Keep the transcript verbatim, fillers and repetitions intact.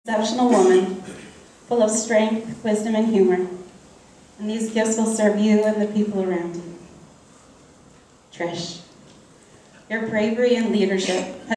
Exceptional woman, full of strength, wisdom, and humor. And these gifts will serve you and the people around you. Trish, your bravery and leadership